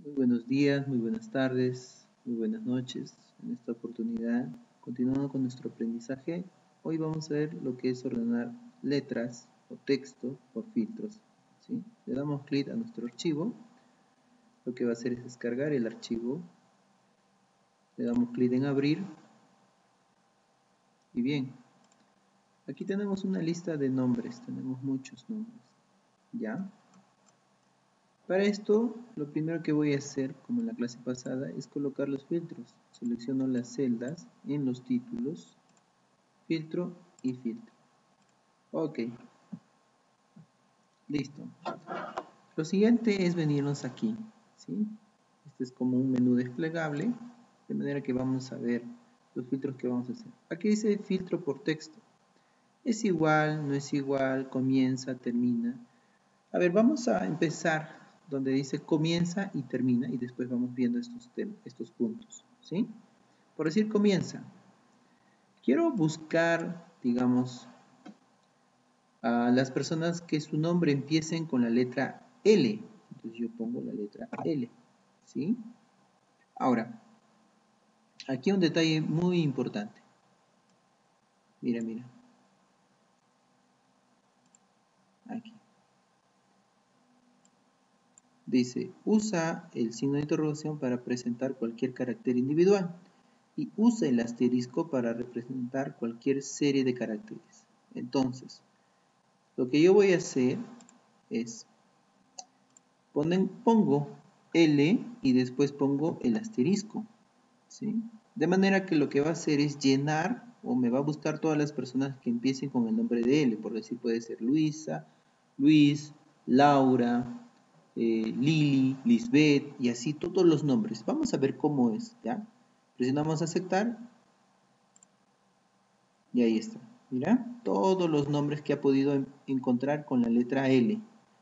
Muy buenos días, muy buenas tardes, muy buenas noches. En esta oportunidad, continuando con nuestro aprendizaje, hoy vamos a ver lo que es ordenar letras o texto por filtros. ¿Sí? Le damos clic a nuestro archivo. Lo que va a hacer es descargar el archivo. Le damos clic en abrir. Y bien, aquí tenemos una lista de nombres. Tenemos muchos nombres. ¿Ya? Para esto, lo primero que voy a hacer, como en la clase pasada, es colocar los filtros. Selecciono las celdas en los títulos, filtro y filtro. Ok, listo. Lo siguiente es venirnos aquí, ¿sí? Este es como un menú desplegable, de manera que vamos a ver los filtros que vamos a hacer. Aquí dice filtro por texto. Es igual, no es igual, comienza, termina. A ver, vamos a empezar donde dice comienza y termina y después vamos viendo estos puntos, ¿sí? Por decir comienza. Quiero buscar, digamos, a las personas que su nombre empiecen con la letra L. Entonces yo pongo la letra L, ¿sí? Ahora, aquí un detalle muy importante. Mira, mira. Aquí. Dice, usa el signo de interrogación para presentar cualquier carácter individual y usa el asterisco para representar cualquier serie de caracteres. Entonces, lo que yo voy a hacer es, pongo L y después pongo el asterisco, ¿sí? De manera que lo que va a hacer es llenar o me va a buscar todas las personas que empiecen con el nombre de L. Por decir, puede ser Luisa, Luis, Laura, Lili, Lisbeth y así todos los nombres. Vamos a ver cómo es, ¿ya? Presionamos aceptar y ahí está. Mira, todos los nombres que ha podido encontrar con la letra L.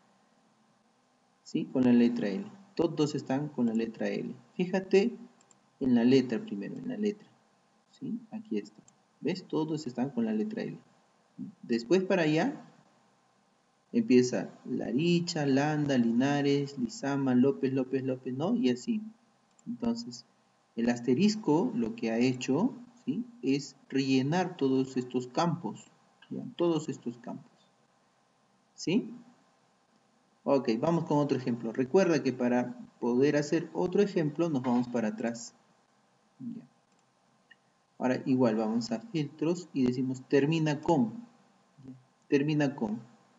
¿Sí? Con la letra L. Todos están con la letra L. Fíjate en la letra primero, en la letra. ¿Sí? Aquí está. ¿Ves? Todos están con la letra L. Después para allá empieza Laricha, Landa, Linares, Lizama, López, López, López, ¿no? Y así. Entonces, el asterisco lo que ha hecho, ¿sí? Es rellenar todos estos campos. ¿Ya? Todos estos campos. ¿Sí? Ok, vamos con otro ejemplo. Recuerda que para poder hacer otro ejemplo nos vamos para atrás. Ya. Ahora igual vamos a filtros y decimos termina con. Ya. Termina con.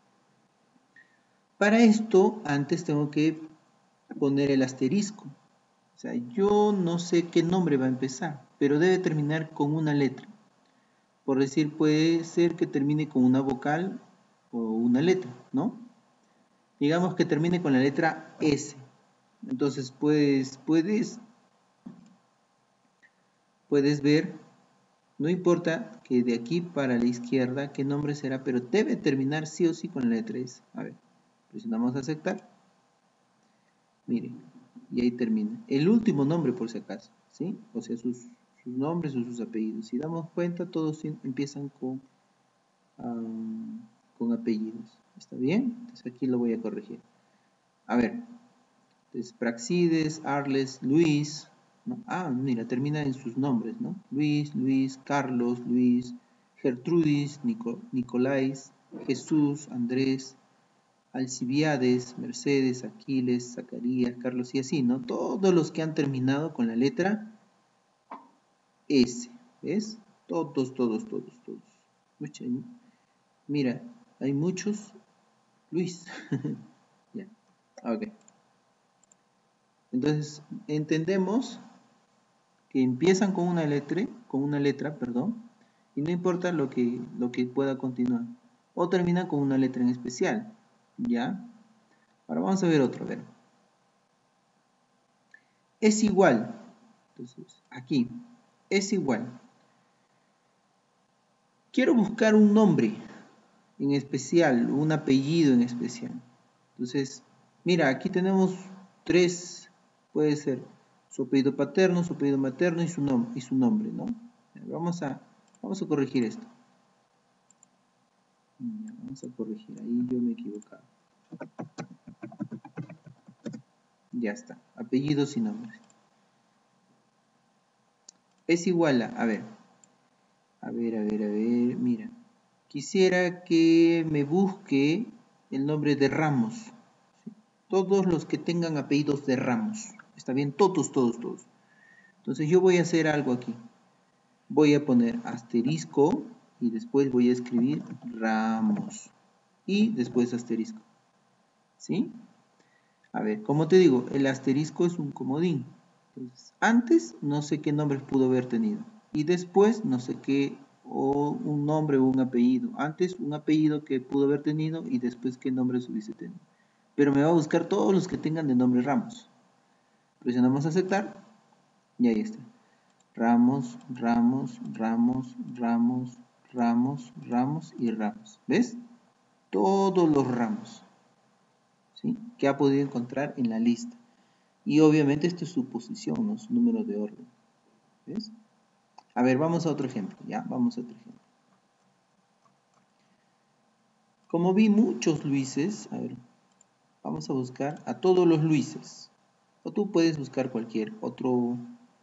Para esto antes tengo que poner el asterisco. O sea, yo no sé qué nombre va a empezar, pero debe terminar con una letra. Por decir, puede ser que termine con una vocal o una letra, ¿no? Digamos que termine con la letra S. Entonces, puedes ver, no importa que de aquí para la izquierda qué nombre será, pero debe terminar sí o sí con la letra S. A ver, presionamos aceptar. Miren, y ahí termina. El último nombre por si acaso, ¿sí? O sea, sus nombres o sus apellidos. Si damos cuenta, todos empiezan con apellidos. ¿Está bien? Entonces aquí lo voy a corregir. A ver, entonces Praxides, Arles, Luis, ¿no? Ah, mira, termina en sus nombres, ¿no? Luis, Luis, Carlos, Luis, Gertrudis, Nicolás, Jesús, Andrés, Alcibiades, Mercedes, Aquiles, Zacarías, Carlos y así, ¿no? Todos los que han terminado con la letra S, ¿ves? Todos, todos, todos, todos. Mira, hay muchos Luis. Ya, ok. Entonces, entendemos que empiezan con una letra, perdón, y no importa lo que pueda continuar. O terminan con una letra en especial, ¿ya? Ahora vamos a ver otro, a ver. Es igual. Entonces, aquí, es igual. Quiero buscar un nombre en especial, un apellido en especial. Entonces, mira, aquí tenemos tres, puede ser su apellido paterno, su apellido materno y su nombre, ¿no? Vamos a corregir esto. Vamos a corregir, ahí yo me he equivocado. Ya está, apellidos y nombres. Es igual a ver, mira. Quisiera que me busque el nombre de Ramos. ¿Sí? Todos los que tengan apellidos de Ramos. ¿Está bien? Todos. Entonces yo voy a hacer algo aquí. Voy a poner asterisco y después voy a escribir Ramos. Y después asterisco. ¿Sí? A ver, como te digo, el asterisco es un comodín. Entonces, antes no sé qué nombres pudo haber tenido. Y después no sé qué, o un nombre o un apellido. Antes un apellido que pudo haber tenido y después qué nombres hubiese tenido. Pero me va a buscar todos los que tengan de nombre Ramos. Presionamos aceptar y ahí está. Ramos y Ramos. ¿Ves? Todos los Ramos, ¿sí? Que ha podido encontrar en la lista. Y obviamente esto es su posición, no su número de orden. ¿Ves? A ver, vamos a otro ejemplo. Ya, vamos a otro ejemplo. Como vi muchos Luises, a ver, vamos a buscar a todos los Luises. O tú puedes buscar cualquier otro,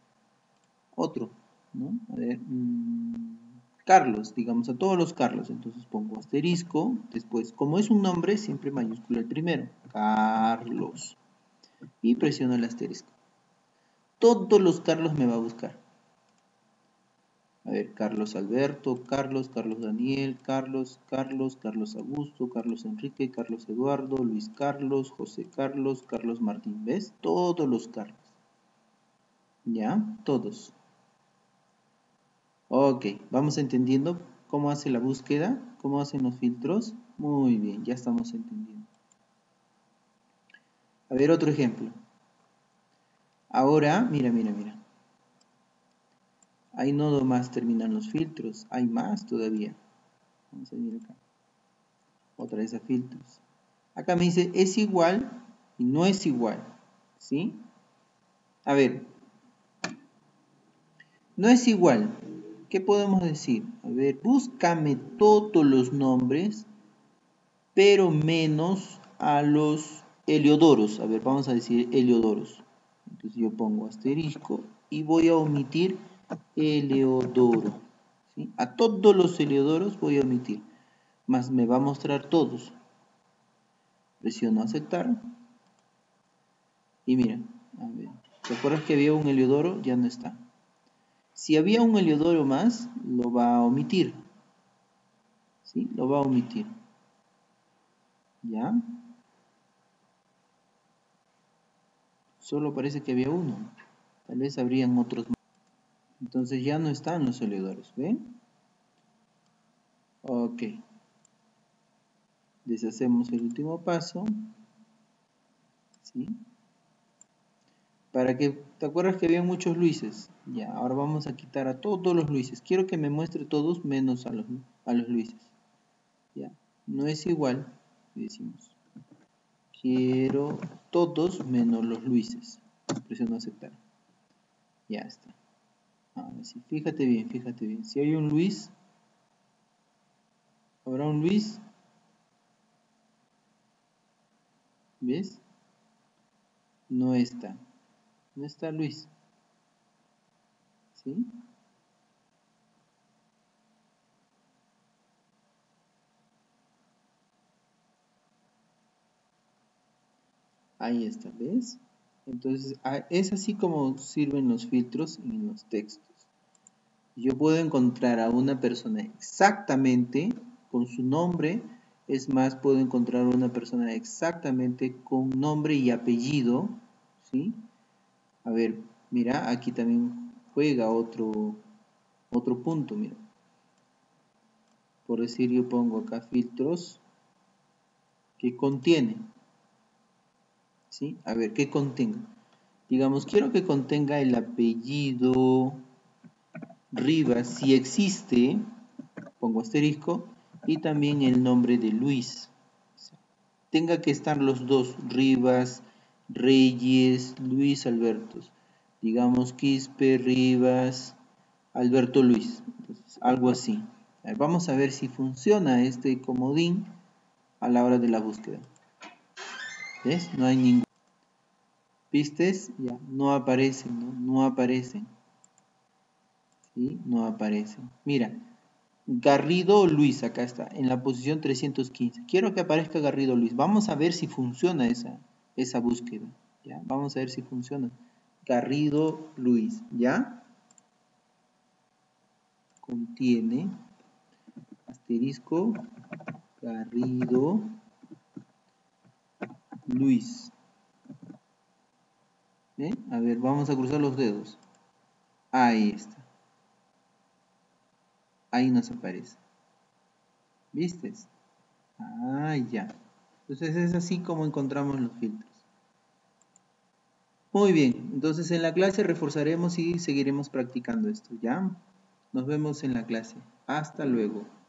¿no? A ver, Carlos, digamos, a todos los Carlos. Entonces pongo asterisco, después, como es un nombre, siempre mayúscula el primero. Carlos. Y presiono el asterisco. Todos los Carlos me va a buscar. A ver, Carlos Alberto, Carlos Daniel, Carlos Augusto, Carlos Enrique, Carlos Eduardo, Luis Carlos, José Carlos Martín. ¿Ves? Todos los Carlos. ¿Ya? Todos. Ok, vamos entendiendo cómo hace la búsqueda, cómo hacen los filtros. Muy bien, ya estamos entendiendo. A ver, otro ejemplo. Ahora, mira. Ahí no más terminan los filtros, hay más todavía. Vamos a ir acá. Otra vez a filtros. Acá me dice es igual y no es igual, ¿sí? A ver, no es igual. ¿Qué podemos decir? A ver, búscame todos los nombres, pero menos a los Heliodoros. A ver, vamos a decir Heliodoros. Entonces yo pongo asterisco y voy a omitir Heliodoro. ¿Sí? A todos los Heliodoros voy a omitir, más me va a mostrar todos. Presiono aceptar. Y mira, a ver, ¿te acuerdas que había un Heliodoro? Ya no está. Si había un Heliodoro más, lo va a omitir. ¿Sí? Lo va a omitir. ¿Ya? Solo parece que había uno. Tal vez habrían otros más. Entonces ya no están los Heliodoros, ¿ven? Ok. Deshacemos el último paso. ¿Sí? Para que, ¿te acuerdas que había muchos Luises? Ya, ahora vamos a quitar a todos los Luises. Quiero que me muestre todos menos a los Luises. Ya, no es igual, decimos. Quiero todos menos los Luises. Presiono aceptar. Ya está. Ahora sí, fíjate bien. Si hay un Luis, ¿habrá un Luis? ¿Ves? No está. No está Luis. ¿Sí? Ahí está, ¿ves? Entonces, es así como sirven los filtros en los textos. Yo puedo encontrar a una persona exactamente con su nombre, es más, puedo encontrar a una persona exactamente con nombre y apellido, ¿sí? A ver, mira, aquí también juega otro punto, mira. Por decir, yo pongo acá filtros que contiene, ¿sí? A ver, ¿qué contenga? Digamos, quiero que contenga el apellido Rivas, si existe, pongo asterisco, y también el nombre de Luis. Tenga que estar los dos, Rivas, Reyes, Luis Albertos. Digamos Quispe, Rivas, Alberto Luis. Entonces, algo así. Vamos a ver si funciona este comodín a la hora de la búsqueda. ¿Ves? No hay ningún. ¿Vistes? Ya, no aparecen, ¿no? No aparecen. ¿Sí? No aparecen. Mira, Garrido Luis, acá está, en la posición 315. Quiero que aparezca Garrido Luis. Vamos a ver si funciona esa búsqueda. ¿Ya? Vamos a ver si funciona. Garrido Luis, ¿ya? Contiene asterisco Garrido Luis. ¿Eh? A ver, vamos a cruzar los dedos. Ahí está. Ahí nos aparece. ¿Vistes? Ah, ya. Entonces es así como encontramos los filtros. Muy bien, entonces en la clase reforzaremos y seguiremos practicando esto, ¿ya? Nos vemos en la clase. Hasta luego.